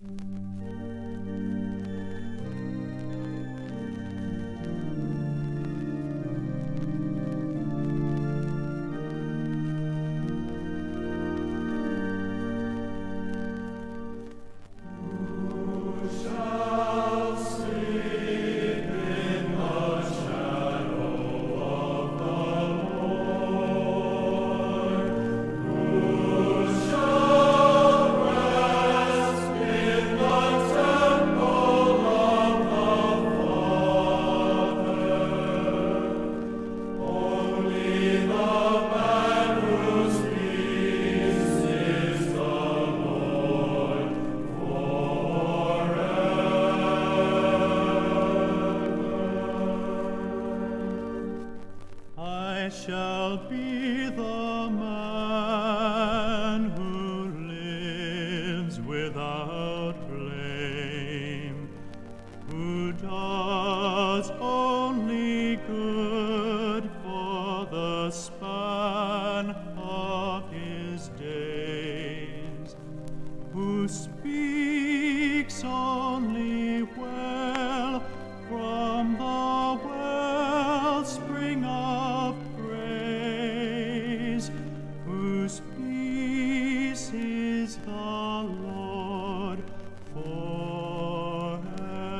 I shall be the man who lives without blame, who does only good for the span of his days, who speaks only well from the wellspring of praise, whose peace is the Lord forever.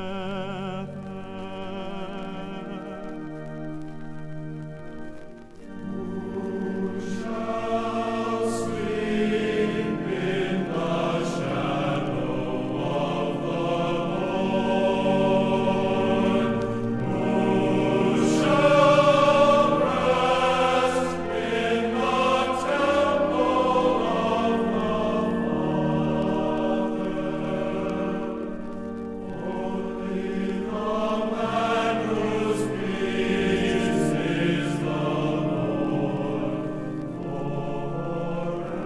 Who shall sleep in the shadow of the Lord? Who shall rest in the temple of the Father? Only the man whose peace is the Lord forever.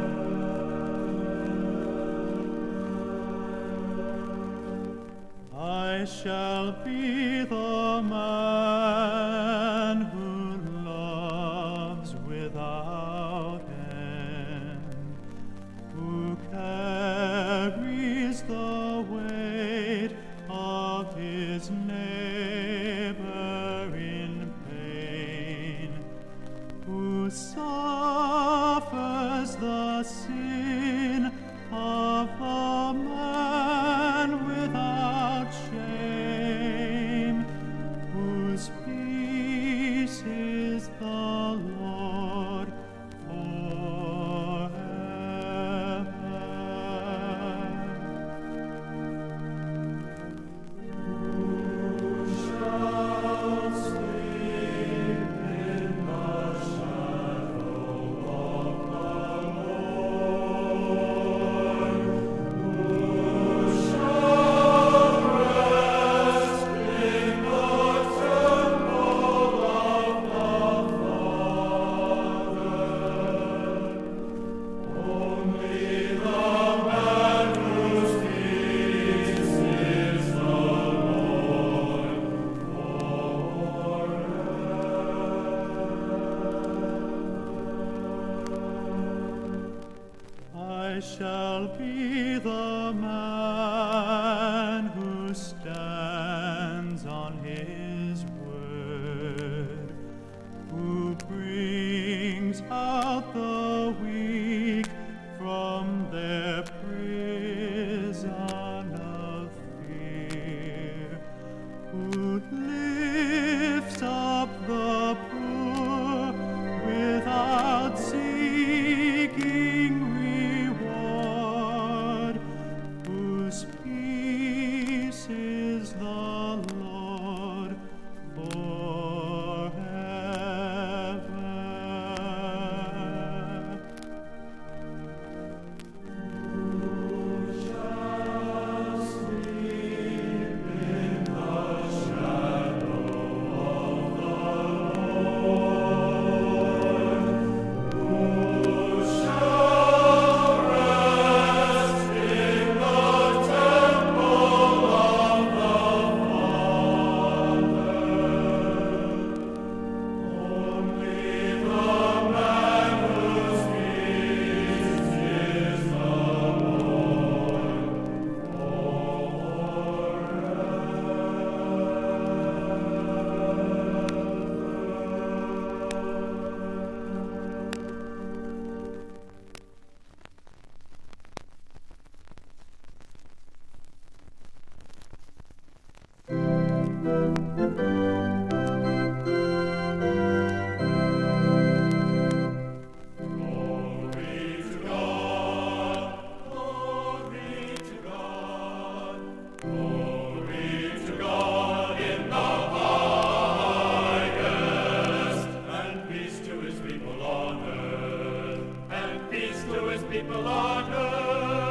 I shall be the man who loves without end, who carries the weight of his neighbor in pain, who suffers the sin of the man without shame, whose peace is the Lord forever. Who shall sleep in the shadow of the Lord? Who shall rest in the temple of the Father? Only the man whose peace is the Lord forever. I shall be the man who stands on his word, who brings out the weak from their prison of fear, who lifts up the poor without seeking reward, who his people on earth.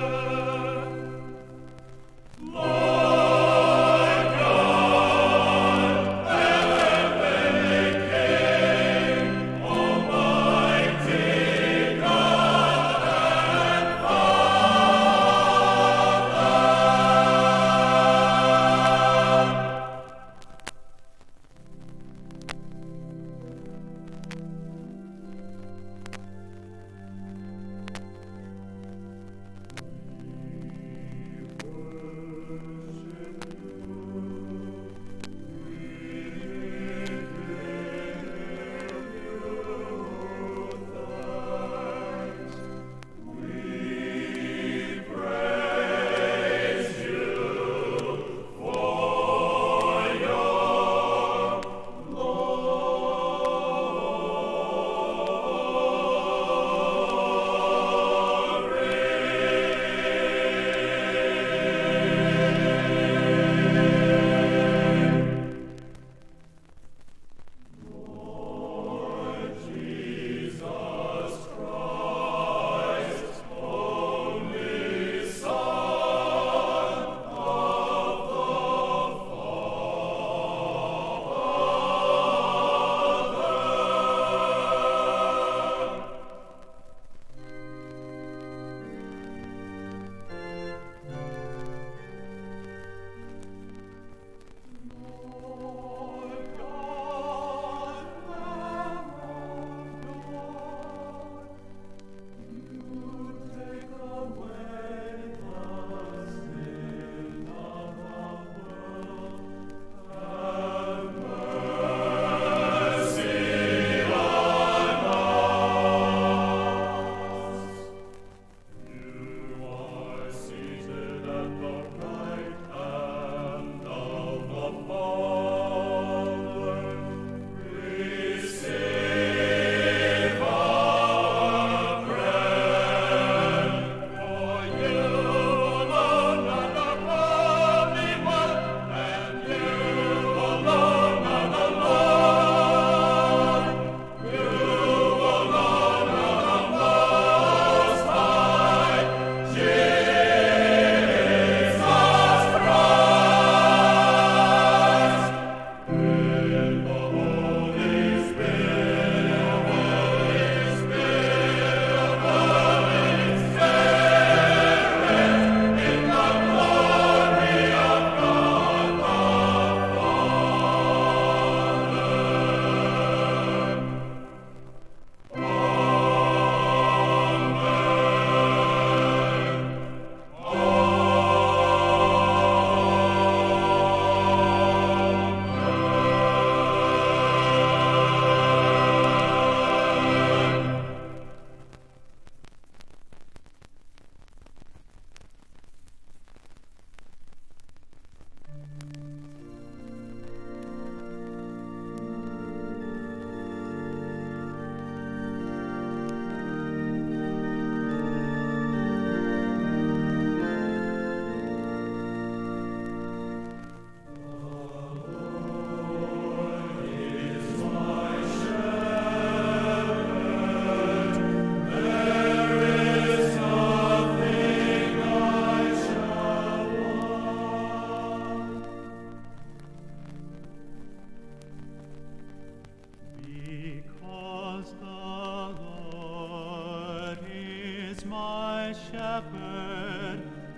shepherd,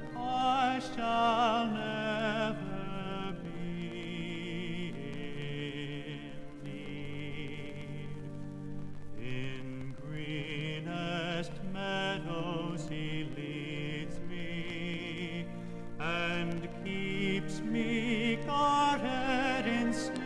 I shall never be in need. In greenest meadows he leads me, and keeps me guarded in sleep.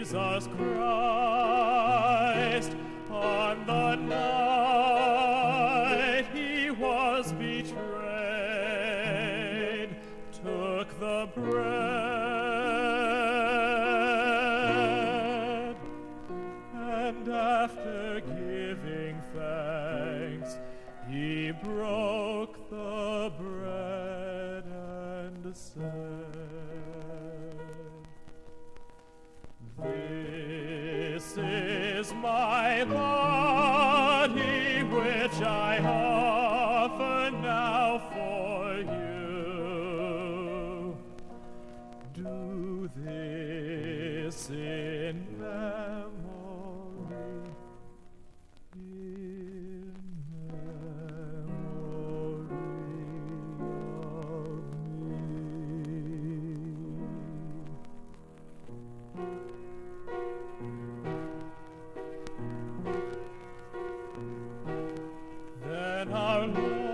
Jesus Christ, on the night he was betrayed, took the bread, and after giving thanks, he broke the bread and said, "This is my body, which I offer now for you. Do this in memory, in memory of me." Then our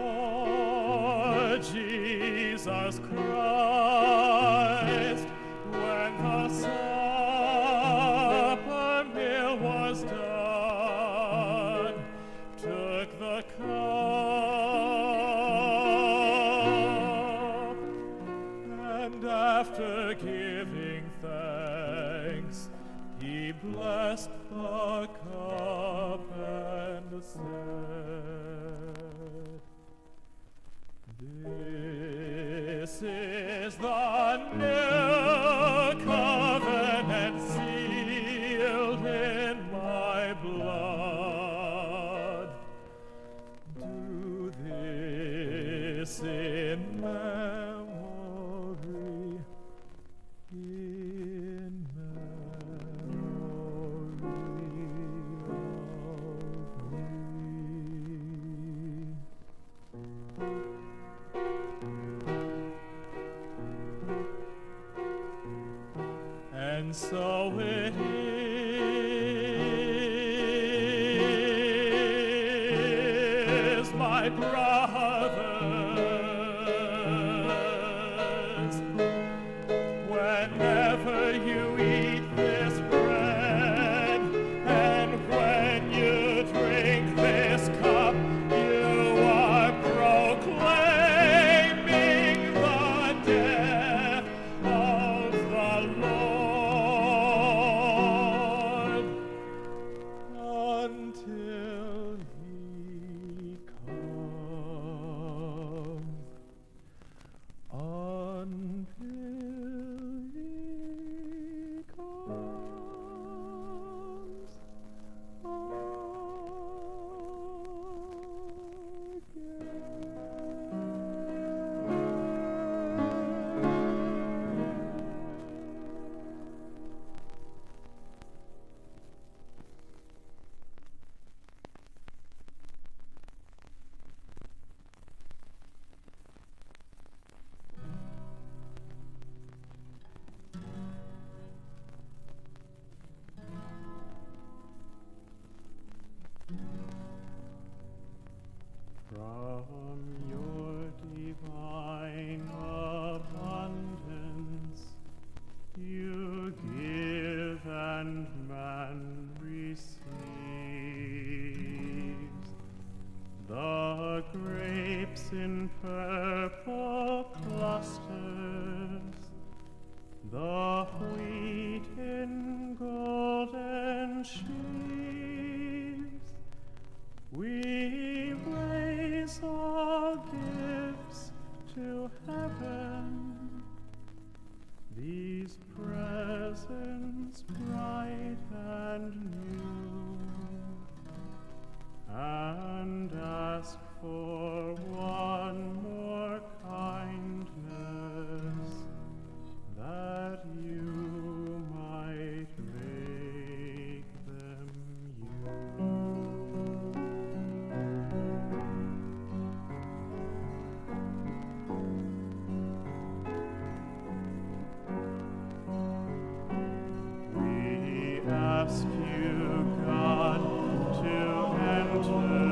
Lord Jesus Christ, when the supper meal was done, took the cup, and after giving thanks, he blessed the cup and said, "This is the new covenant sealed in my blood. Do this in memory, in and so it is, my brothers, whenever you eat this bread and when you drink this cup, you are proclaiming the death of the Lord until he comes. Until he comes From your divine abundance, you give and man receives. The grapes in purple clusters, the wheat in golden sheaves. We raise our gifts to heaven, these presents bright and new, and ask for one more kindness, that you might make them we ask you, God, to enter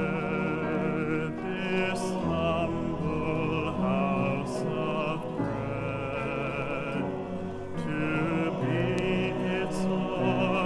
this humble house of bread, to be its Lord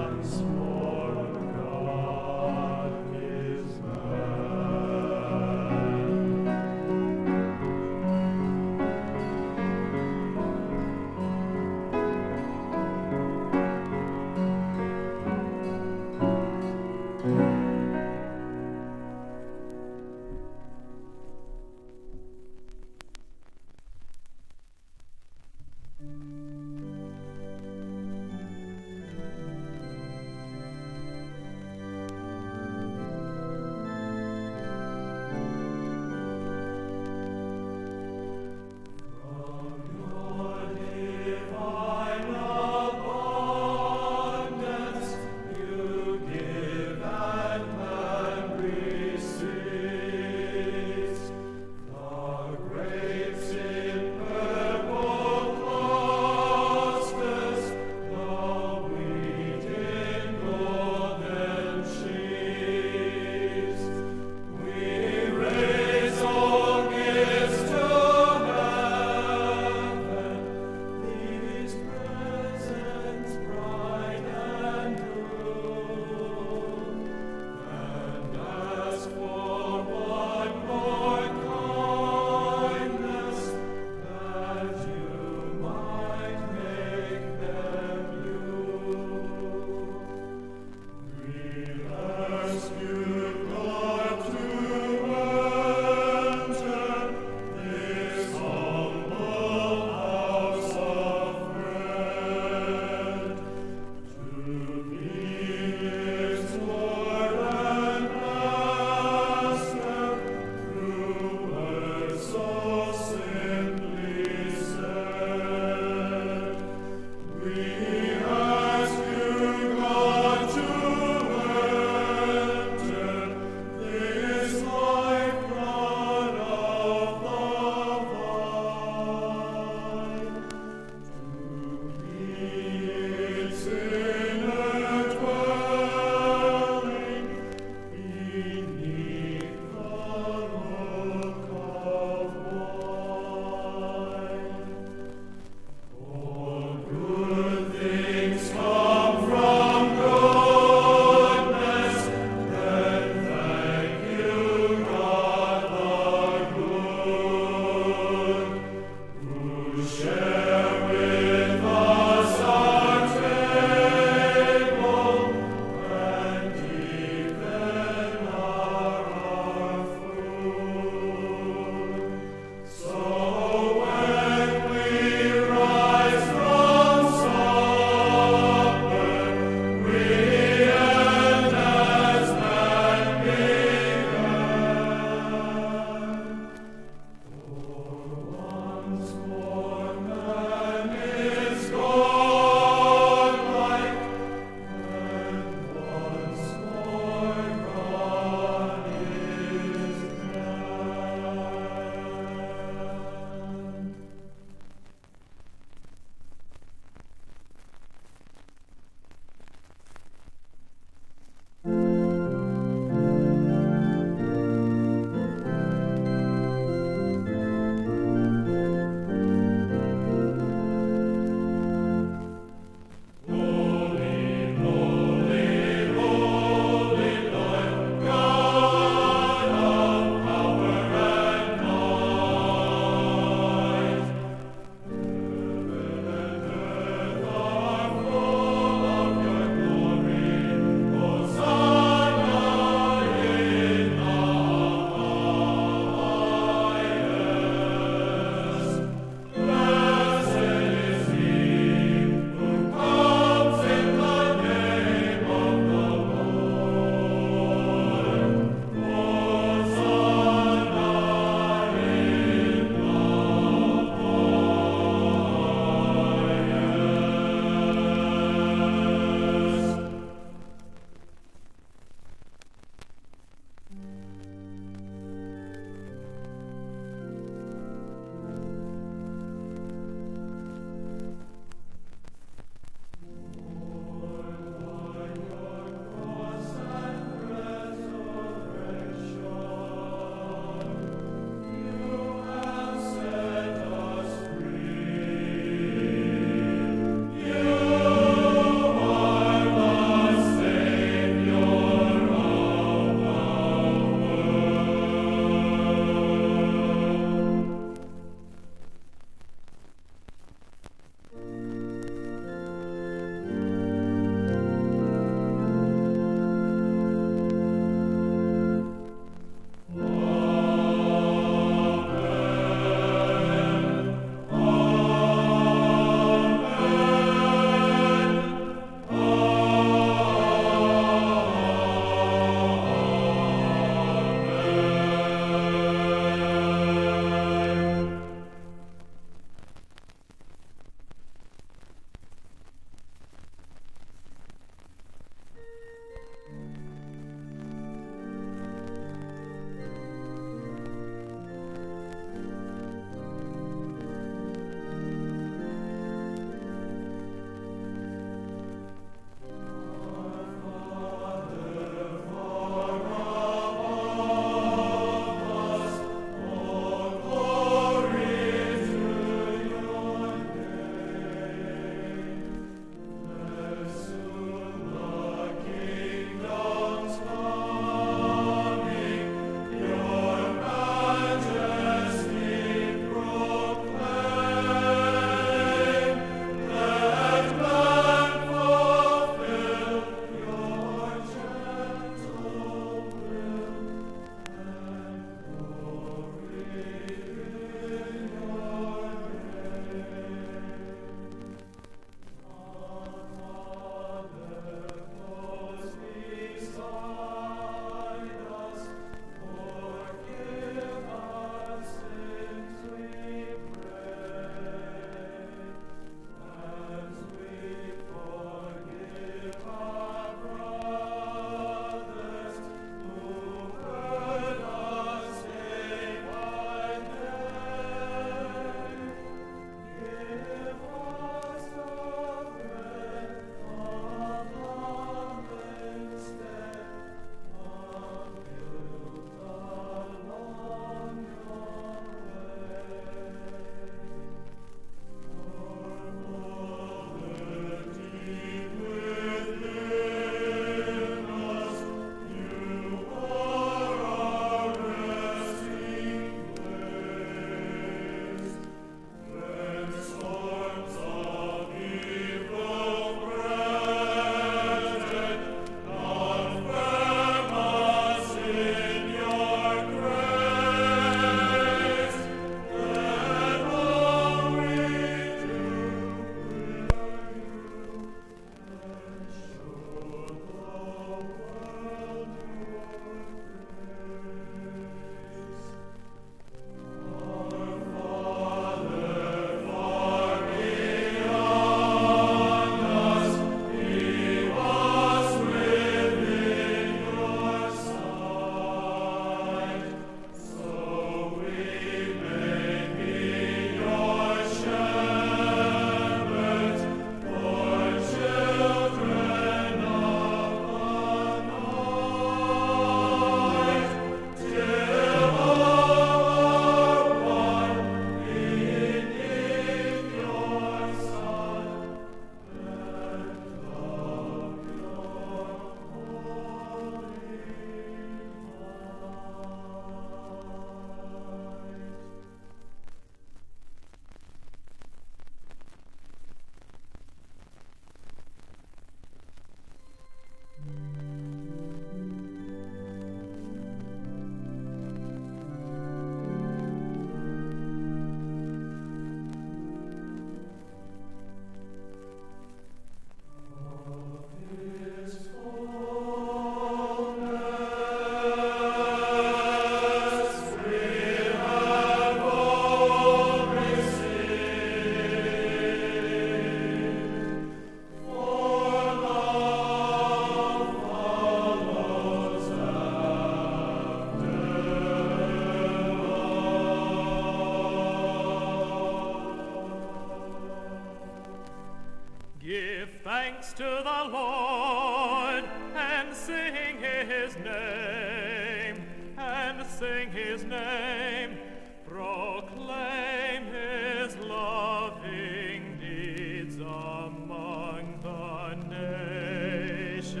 thanks to the Lord, and sing his name, and sing his name. Proclaim his loving deeds among the nations,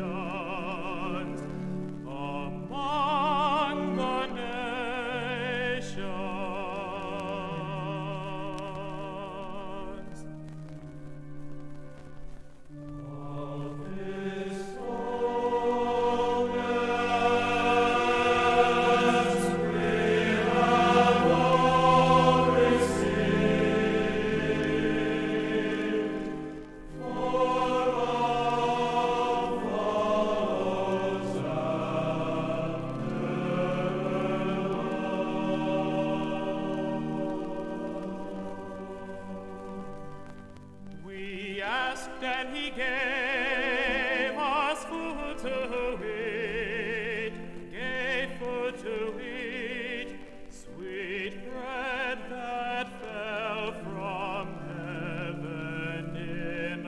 among the nations. Of his fullness we have all received, for all follows after. We asked and he gave us food to eat, gave food to eat, sweet bread that fell from heaven in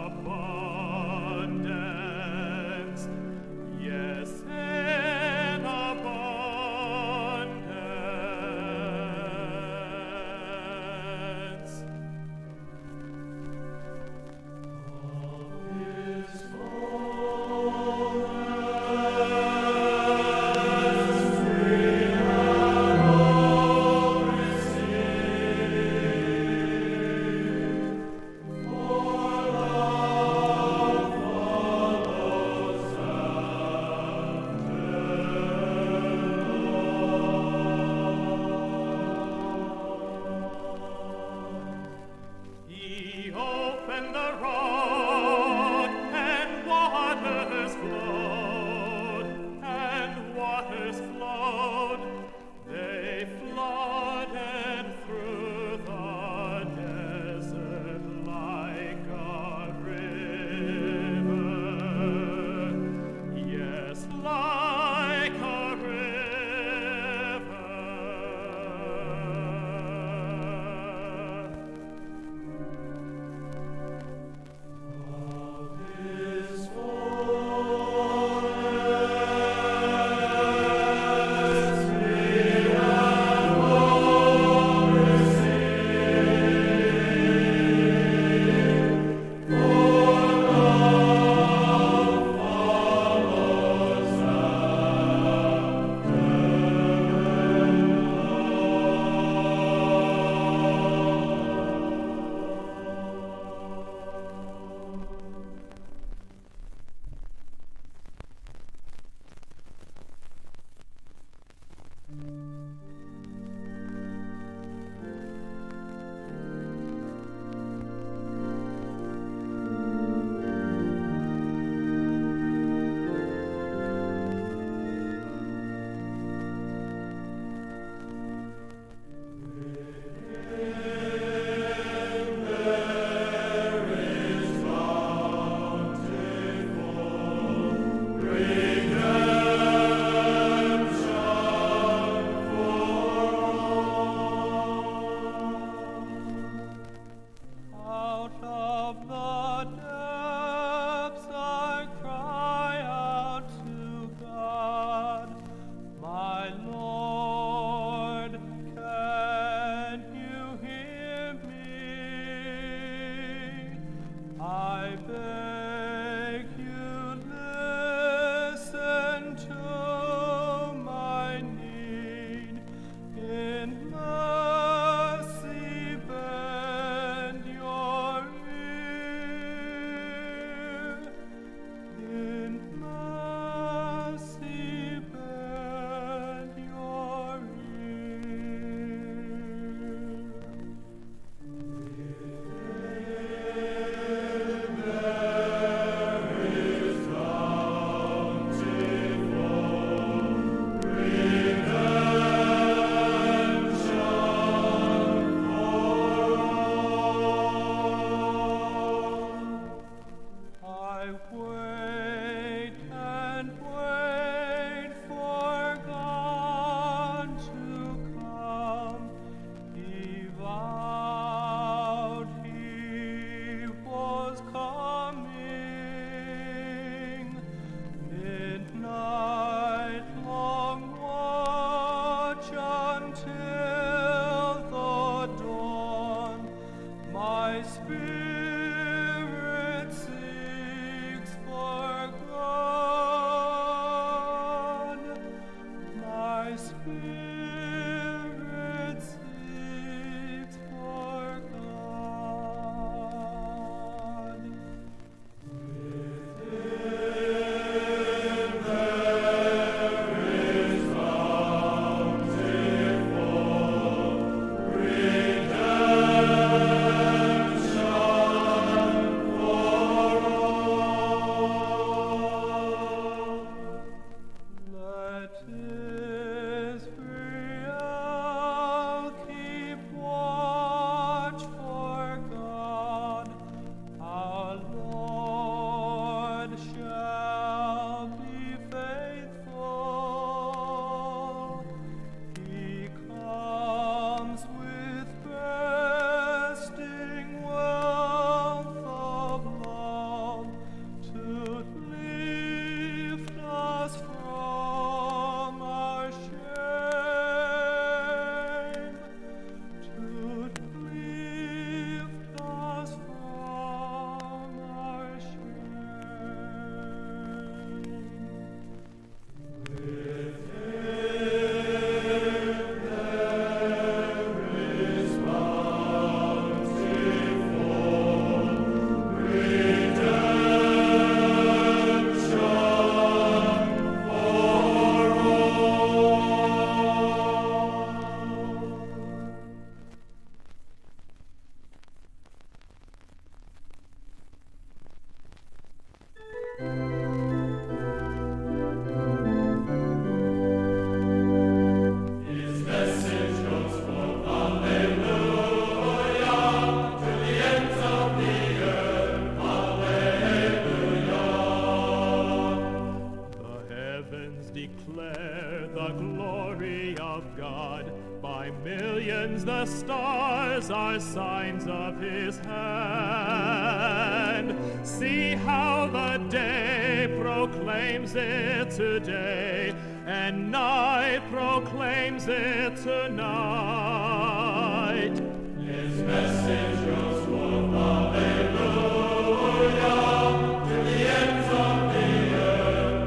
abundance. Yes, in abundance. Of his fullness we have all received, for love follows after. He opened the rock, and waters flowed, and waters flowed. They flooded through the desert like a river. Yes, like a river. Of his fullness we have all received, for love follows Out of the depths I cry out to God, my Lord, can you hear me? I beg you, listen to my need. In mercy bend your ear. In mercy bend your I wait and wait for God to come. He vowed he was coming. declare the glory of God. By millions the stars are signs of his hand. See how the day proclaims it today, and night proclaims it tonight. His message goes forth, hallelujah, to the ends of the earth,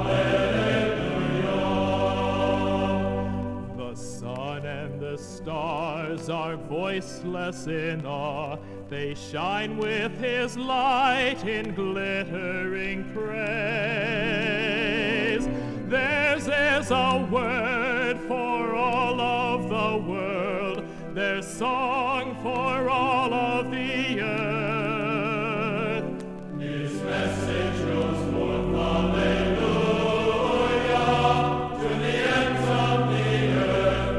hallelujah. The sun and the stars are voiceless in awe. They shine with his light in glittering praise. Theirs is a word for all of the world, their song for all of the earth. His message goes forth, hallelujah, to the ends of the earth,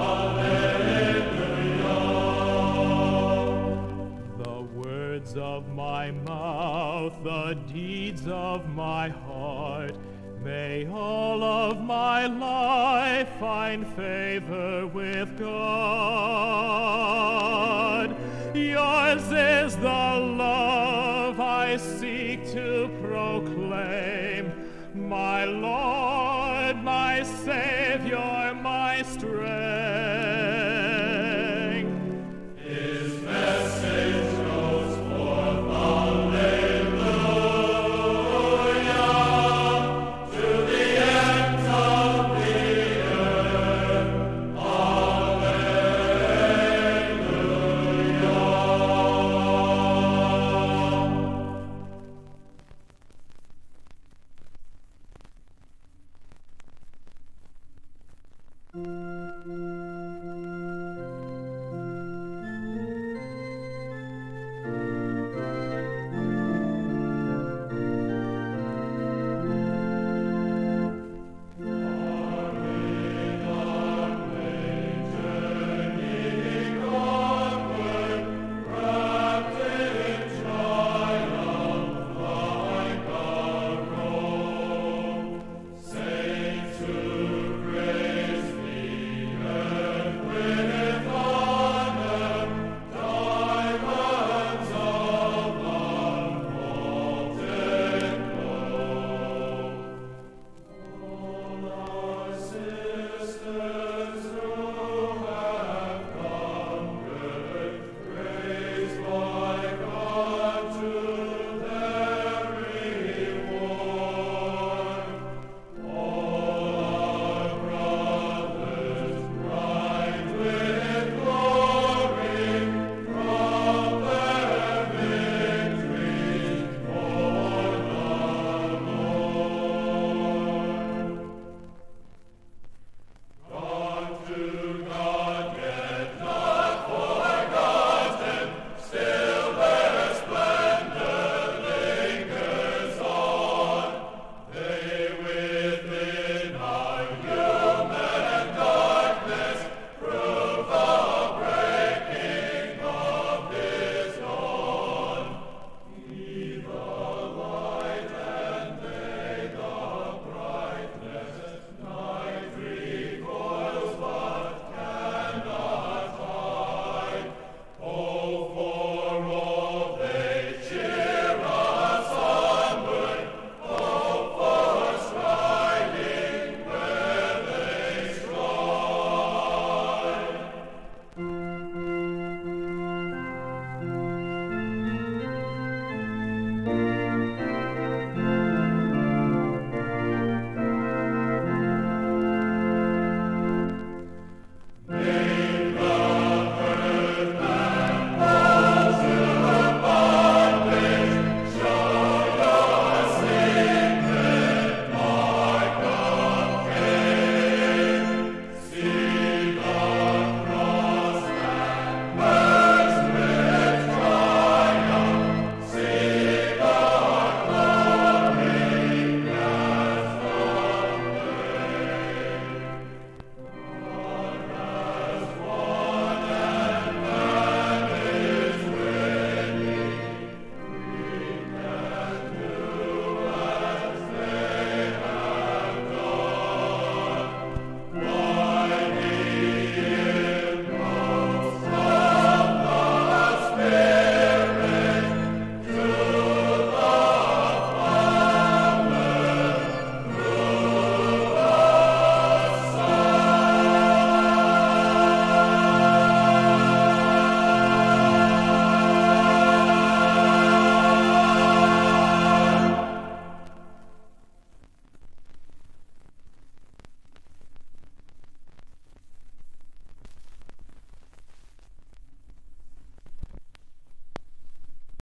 hallelujah. The words of my mouth, the deeds of my heart, may all of my life find favor with God. Yours is the love I seek to proclaim, my Lord, my Savior, my strength.